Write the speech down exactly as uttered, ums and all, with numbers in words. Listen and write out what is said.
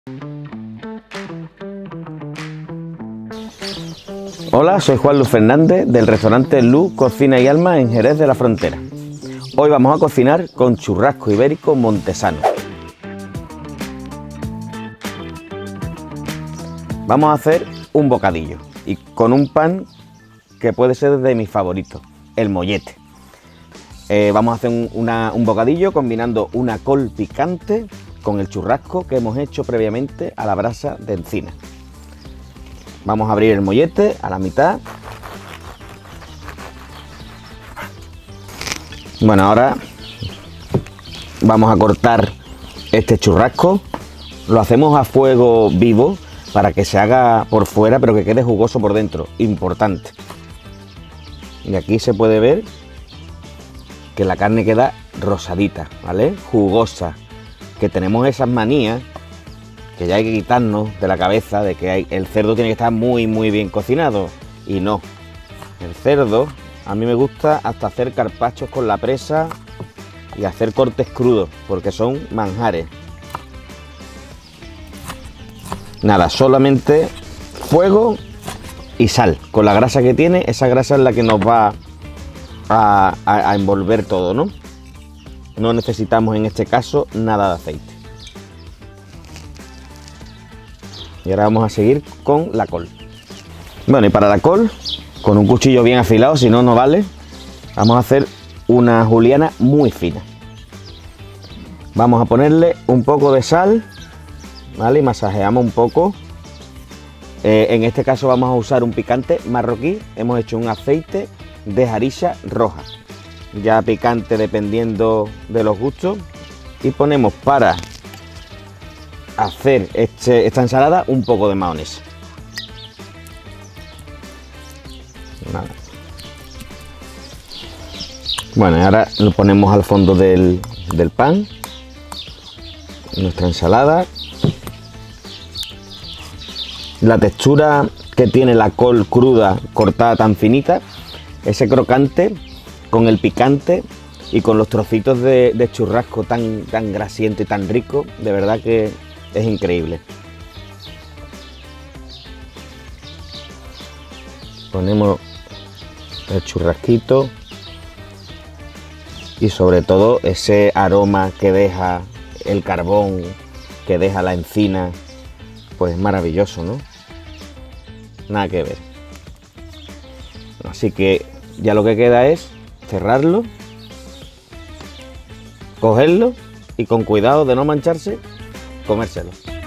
Hola, soy Juan Luis Fernández del restaurante Luz Cocina y Alma en Jerez de la Frontera. Hoy vamos a cocinar con churrasco ibérico montesano. Vamos a hacer un bocadillo y con un pan que puede ser de mis favoritos, el mollete. Eh, vamos a hacer un, una, un bocadillo combinando una col picante con el churrasco que hemos hecho previamente a la brasa de encina. Vamos a abrir el mollete a la mitad. Bueno, ahora vamos a cortar este churrasco. Lo hacemos a fuego vivo para que se haga por fuera, pero que quede jugoso por dentro. Importante. Y aquí se puede ver que la carne queda rosadita, ¿vale? Jugosa. Que tenemos esas manías que ya hay que quitarnos de la cabeza de que hay, el cerdo tiene que estar muy muy bien cocinado, y no. El cerdo, a mí me gusta hasta hacer carpachos con la presa y hacer cortes crudos, porque son manjares. Nada, solamente fuego y sal. Con la grasa que tiene, esa grasa es la que nos va a, a, a envolver todo, ¿no? No necesitamos en este caso nada de aceite. Y ahora vamos a seguir con la col. Bueno, y para la col, con un cuchillo bien afilado, si no, no vale, vamos a hacer una juliana muy fina. Vamos a ponerle un poco de sal, ¿vale? Y masajeamos un poco. Eh, en este caso vamos a usar un picante marroquí. Hemos hecho un aceite de jarilla roja, ya picante dependiendo de los gustos. Y ponemos para hacer este, esta ensalada un poco de mayonesa. Nada. Bueno, y ahora lo ponemos al fondo del, del pan, nuestra ensalada. La textura que tiene la col cruda cortada tan finita, ese crocante con el picante y con los trocitos de, de churrasco tan, tan grasiento y tan rico, de verdad que es increíble. Ponemos el churrasquito y sobre todo ese aroma que deja el carbón, que deja la encina, pues maravilloso, ¿no? Nada que ver. Así que ya lo que queda es cerrarlo, cogerlo y con cuidado de no mancharse, comérselo.